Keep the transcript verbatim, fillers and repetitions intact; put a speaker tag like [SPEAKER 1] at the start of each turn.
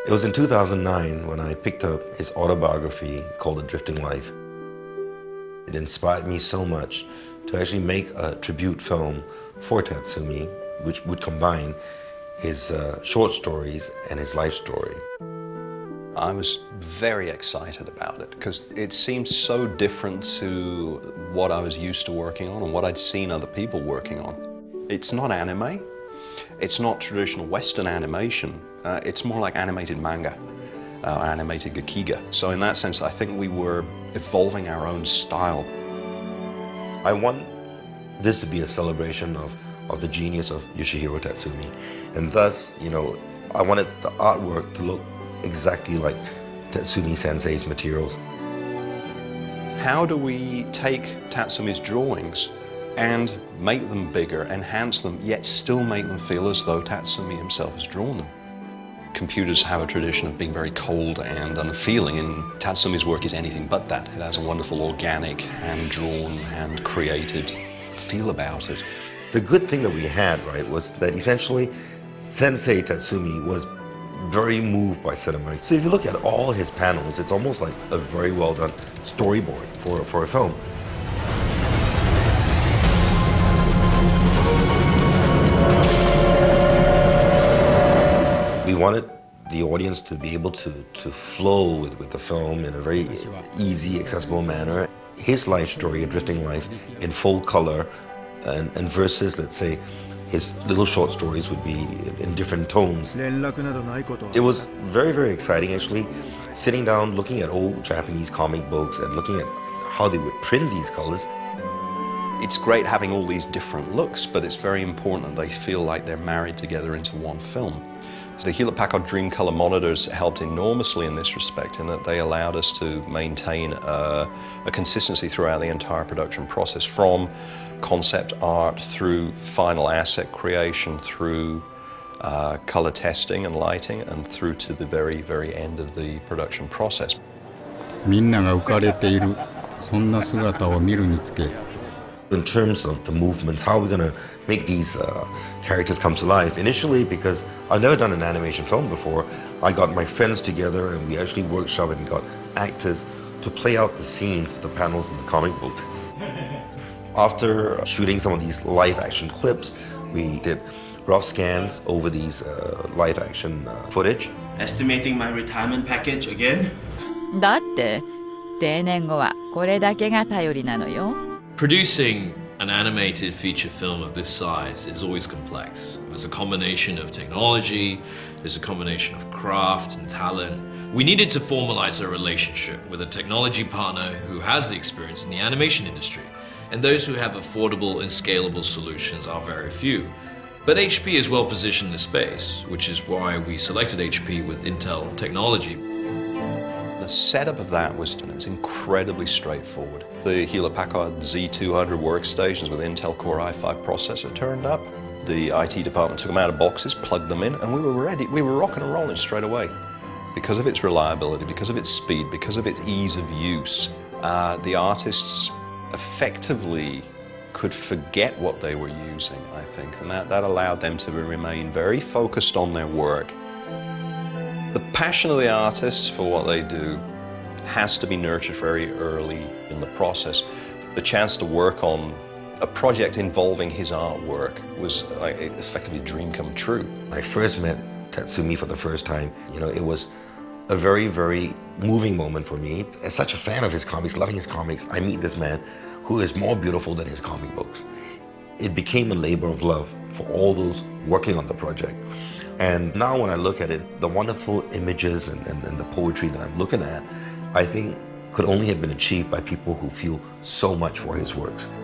[SPEAKER 1] It was in two thousand nine when I picked up his autobiography called A Drifting Life. It inspired me so much to actually make a tribute film for Tatsumi, which would combine his uh, short stories and his life story.
[SPEAKER 2] I was very excited about it because it seemed so different to what I was used to working on and what I'd seen other people working on. It's not anime, it's not traditional Western animation, uh, it's more like animated manga, uh, animated Gekiga. So in that sense, I think we were evolving our own style.
[SPEAKER 1] I want this to be a celebration of, of the genius of Yoshihiro Tatsumi, and thus, you know, I wanted the artwork to look exactly like Tatsumi Sensei's materials.
[SPEAKER 2] How do we take Tatsumi's drawings and make them bigger, enhance them, yet still make them feel as though Tatsumi himself has drawn them? Computers have a tradition of being very cold and unfeeling, and Tatsumi's work is anything but that. It has a wonderful organic, hand-drawn, hand-created feel about it.
[SPEAKER 1] The good thing that we had, right, was that essentially Sensei Tatsumi was very moved by cinema. So if you look at all his panels, it's almost like a very well done storyboard for, for a film. We wanted the audience to be able to, to flow with, with the film in a very easy, accessible manner. His life story, A Drifting Life, in full color, and, and versus, let's say, his little short stories would be in different tones. It was very, very exciting, actually, sitting down, looking at old Japanese comic books and looking at how they would print these colors.
[SPEAKER 2] It's great having all these different looks, but it's very important that they feel like they're married together into one film. So the Hewlett-Packard Dreamcolor monitors helped enormously in this respect, in that they allowed us to maintain a, a consistency throughout the entire production process, from concept art through final asset creation, through uh, color testing and lighting, and through to the very, very end of the production process.
[SPEAKER 3] みんなが浮かれている、そんな姿を見るにつけ
[SPEAKER 1] In terms of the movements, how are we going to make these uh, characters come to life? Initially, because I've never done an animation film before, I got my friends together and we actually workshopped and got actors to play out the scenes of the panels in the comic book. After shooting some of these live action clips, we did rough scans over these uh, live action uh, footage.
[SPEAKER 4] Estimating my retirement package again?
[SPEAKER 5] だって定年後はこれだけが頼りなのよ。
[SPEAKER 6] Producing an animated feature film of this size is always complex. There's a combination of technology, there's a combination of craft and talent. We needed to formalize a relationship with a technology partner who has the experience in the animation industry, and those who have affordable and scalable solutions are very few. But H P is well positioned in the space, which is why we selected H P with Intel technology.
[SPEAKER 2] The setup of that was, it was incredibly straightforward. The Hewlett-Packard Z two hundred workstations with Intel Core i five processor turned up. The I T department took them out of boxes, plugged them in, and we were ready. We were rocking and rolling straight away. Because of its reliability, because of its speed, because of its ease of use, uh, the artists effectively could forget what they were using, I think, and that, that allowed them to remain very focused on their work. The passion of the artists for what they do has to be nurtured very early in the process. The chance to work on a project involving his artwork was like, effectively a dream come true.
[SPEAKER 1] When I first met Tatsumi for the first time, you know, it was a very, very moving moment for me. As such a fan of his comics, loving his comics, I meet this man who is more beautiful than his comic books. It became a labor of love for all those working on the project. And now when I look at it, the wonderful images and, and, and the poetry that I'm looking at, I think could only have been achieved by people who feel so much for his works.